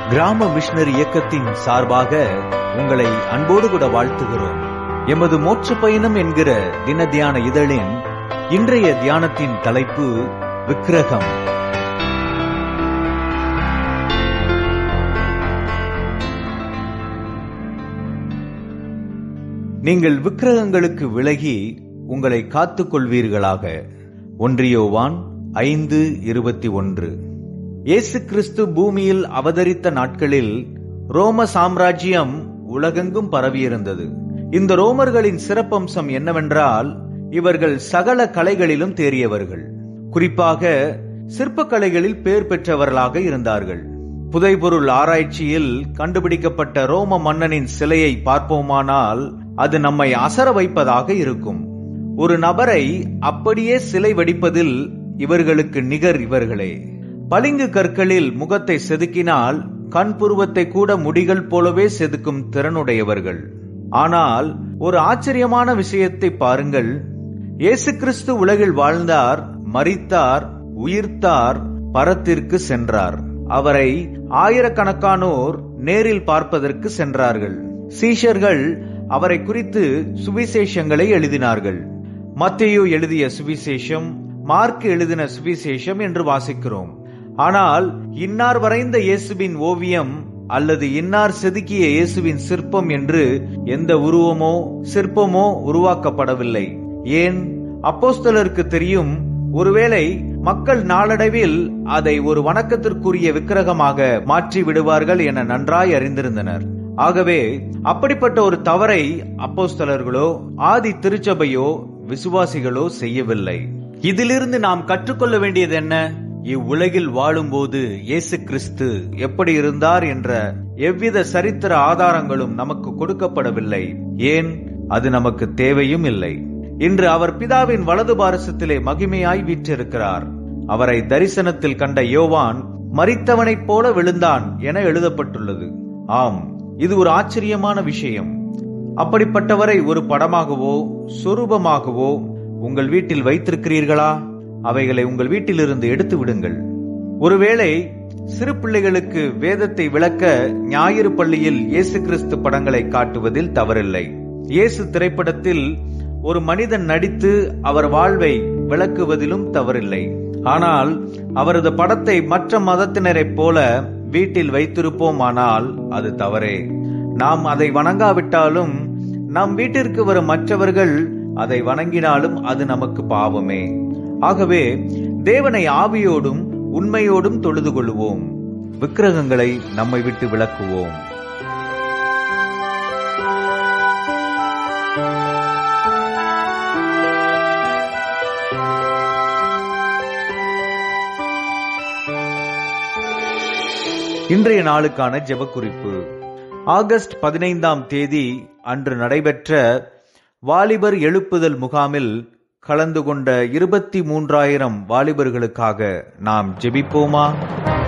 கிராம மிஷனரி இயக்கத்தின் சார்பாக உங்களை அன்போடு கூட வாழ்த்துகிறோம். எமது மோட்ச பயணம் என்கிற தின தியான இதழின் இன்றைய தியானத்தின் தலைப்பு விக்கிரகம். நீங்கள் விக்கிரகங்களுக்கு விலகி உங்களை காத்துக் கொள்வீர்களாக. 1 யோவான் 5:21. இயேசு கிறிஸ்து பூமியில் அவதரித்த நாட்களில் ரோம சாம்ராஜ்யம் உலகெங்கும் பரவியிருந்தது. இந்த ரோமர்களின் சிறப்பம்சம் என்னவென்றால், இவர்கள் சகல கலைகளிலும் தேறியவர்கள். குறிப்பாக சிற்பக்கலைகளில் பேர் பெற்றவர்களாக இருந்தார்கள். புதைபொருள் ஆராய்ச்சியில் கண்டுபிடிக்கப்பட்ட ரோம மன்னனின் சிலையை பார்ப்போமானால் அது நம்மை அசர வைப்பதாக இருக்கும். ஒரு நபரை அப்படியே சிலை வடிப்பதில் இவர்களுக்கு நிகர் இவர்களே. பளிங்கு கற்களில் முகத்தை செதுக்கினால் கண் புருவத்தை கூட முடிகள் போலவே செதுக்கும் திறனுடையவர்கள். ஆனால் ஒரு ஆச்சரியமான விஷயத்தை பாருங்கள். இயேசு கிறிஸ்து உலகில் வாழ்ந்தார், மரித்தார், உயிர்த்தார், பரத்திற்கு சென்றார். அவரை ஆயிரக்கணக்கானோர் நேரில் பார்ப்பதற்கு சென்றார்கள். சீஷர்கள் அவரை குறித்து சுவிசேஷங்களை எழுதினார்கள். மத்தேயு எழுதிய சுவிசேஷம், மார்க் எழுதின சுவிசேஷம் என்று வாசிக்கிறோம். ஆனால் இன்னார் வரைந்த இயேசுவின் ஓவியம் அல்லது இன்னார் செதுக்கிய இயேசுவின் சிற்பம் என்று எந்த உருவமோ சிற்பமோ உருவாக்கப்படவில்லை. ஏன்? அப்போஸ்தலருக்கு தெரியும், ஒருவேளை மக்கள் நாளடைவில் அதை ஒரு வணக்கத்திற்குரிய விக்கிரகமாக மாற்றி விடுவார்கள் என நன்றாய் அறிந்திருந்தனர். ஆகவே அப்படிப்பட்ட ஒரு தவறை அப்போஸ்தலர்களோ ஆதி திருச்சபையோ விசுவாசிகளோ செய்யவில்லை. இதிலிருந்து நாம் கற்றுக்கொள்ள வேண்டியது என்ன? இவ்வுலகில் வாழும்போது இயேசு கிறிஸ்து எப்படி இருந்தார் என்ற எவ்வித சரித்திர ஆதாரங்களும் நமக்கு கொடுக்கப்படவில்லை. ஏன்? அது நமக்கு தேவையும் இல்லை. இன்று அவர் பிதாவின் வலது பாரசத்திலே மகிமையாய் வீற்றிருக்கிறார். அவரை தரிசனத்தில் கண்ட யோவான் மரித்தவனைப் போல விழுந்தான் என எழுதப்பட்டுள்ளது. ஆம், இது ஒரு ஆச்சரியமான விஷயம். அப்படிப்பட்டவரை ஒரு படமாகவோ சொரூபமாகவோ உங்கள் வீட்டில் வைத்திருக்கிறீர்களா? அவைகளை உங்கள் வீட்டிலிருந்து எடுத்து விடுங்கள். ஒருவேளை சிறு பிள்ளைகளுக்கு வேதத்தை விளக்க ஞாயிறு பள்ளியில் இயேசு கிறிஸ்து படங்களை காட்டுவதில் தவறில்லை. இயேசு திரைப்படத்தில் ஒரு மனிதன் நடித்து அவர் வாழ்வை விளக்குவதிலும் தவறில்லை. ஆனால் அவரது படத்தை மற்ற மதத்தினரைப் போல வீட்டில் வைத்திருப்போமானால் அது தவறே. நாம் அதை வணங்காவிட்டாலும் நம் வீட்டிற்கு வரும் மற்றவர்கள் அதை வணங்கினாலும் அது நமக்கு பாவமே. ஆகவே தேவனை ஆவியோடும் உண்மையோடும் தொழுது கொள்வோம். விக்கிரகங்களை நம்மை விட்டு விலக்குவோம். இன்றைய நாளுக்கான ஜெபக்குறிப்பு. ஆகஸ்ட் 15ஆம் தேதி அன்று நடைபெற்ற வாலிபர் எழுப்புதல் முகாமில் கலந்து கொண்ட 23,000 வாலிபர்களுக்காக நாம் ஜெபிப்போமா?